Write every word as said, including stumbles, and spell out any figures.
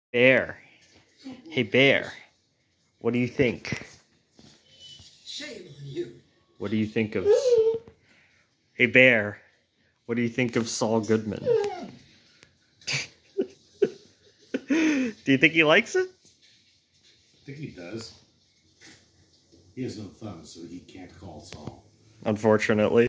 Bear. Hey, Bear. What do you think? Shame on you. What do you think of... Hey, Bear. What do you think of Saul Goodman? Do you think he likes it? I think he does. He has no thumbs, so he can't call Saul. Unfortunately.